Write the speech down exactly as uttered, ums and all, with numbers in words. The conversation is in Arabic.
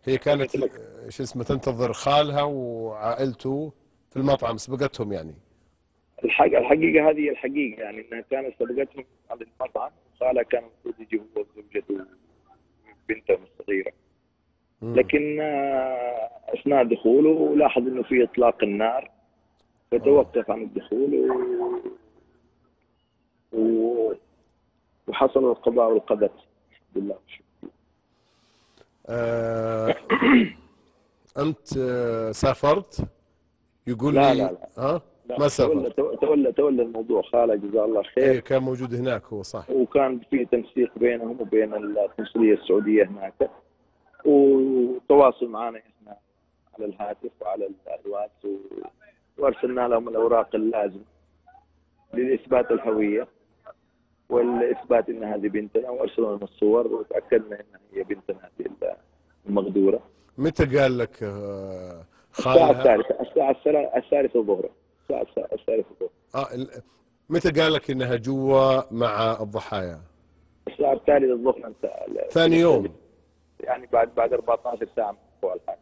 هي كانت مثلك. آه، شو اسمه تنتظر خالها وعائلته في المطعم، سبقتهم يعني. الحق الحقيقة هذه الحقيقة، يعني إنها كانت سبقتهم على المطعم، وخالها كان المفروض يجي هو وزوجته وبنته الصغيرة. امم. لكن آه، أثناء دخوله لاحظ إنه في إطلاق النار، اه. فتوقف عن الدخول و... و... وحصل القضاء والقدر. الحمد لله. آه، انت آه، سافرت؟ يقول لا لي لا لا ها. لا، ما تولى سافرت؟ تولى تولى الموضوع خالد جزاه الله اي خير. كان موجود هناك هو، صح. وكان في تنسيق بينهم وبين القنصلية السعودية هناك، وتواصل معنا احنا على الهاتف وعلى الواتس، و- وارسلنا لهم الاوراق اللازمه لاثبات الهويه والاثبات ان هذه بنتنا، وارسلوا لنا الصور وتاكدنا انها هي بنتنا هذه المغدوره. متى قال لك آه، الساعه خالها؟ الثالثه، الساعه الثلا- الثالثه الظهر. الساعه الثالثه الظهر. آه ال- متى قال لك انها جوا مع الضحايا؟ الساعه الثالثه الظهر انت ثاني في نفس اليوم. يوم. يعني بعد بعد أربعة عشر ساعه من وقوع الحادث.